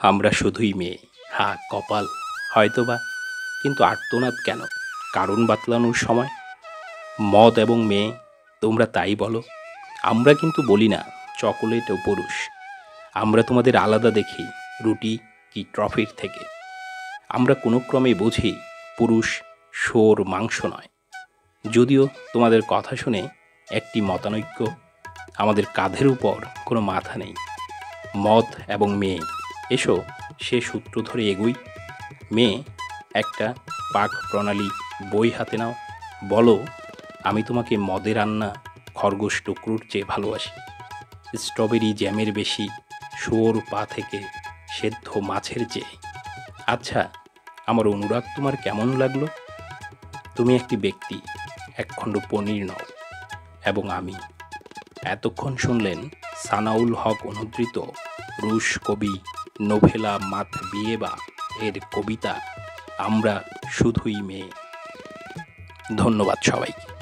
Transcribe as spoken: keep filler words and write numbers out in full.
আমরা শুধুই মেয়ে। হ্যাঁ, কপাল হয়তোবা, কিন্তু আর্তনাদ কেন? কারণ বাতলানোর সময় মদ এবং মেয়ে, তোমরা তাই বলো। আমরা কিন্তু বলি না চকোলেট ও পুরুষ। আমরা তোমাদের আলাদা দেখি রুটি কি ট্রফির থেকে। আমরা কোনো ক্রমে বুঝি পুরুষ শোর মাংস নয়। যদিও তোমাদের কথা শুনে একটি মতানৈক্য, আমাদের কাঁধের উপর কোনো মাথা নেই। মদ এবং মেয়ে, এসো সে সূত্র ধরে এগোই। মেয়ে, একটা পাক প্রণালী বই হাতে নাও, বলো আমি তোমাকে মদে রান্না খরগোশ টুকরোর চেয়ে ভালোবাসি, স্ট্রবেরি জ্যামের বেশি, শুয়োর পা থেকে সেদ্ধ মাছের চেয়ে। আচ্ছা, আমার অনুরাগ তোমার কেমন লাগলো? তুমি একটি ব্যক্তি, একখণ্ড পনির নও। এবং আমি। এতক্ষণ শুনলেন সানাউল হক অনুদ্ধৃত রুশ কবি নোভেলা মাতভিয়েভা এর কবিতা আমরা শুধুই মেয়ে। ধন্যবাদ সবাইকে।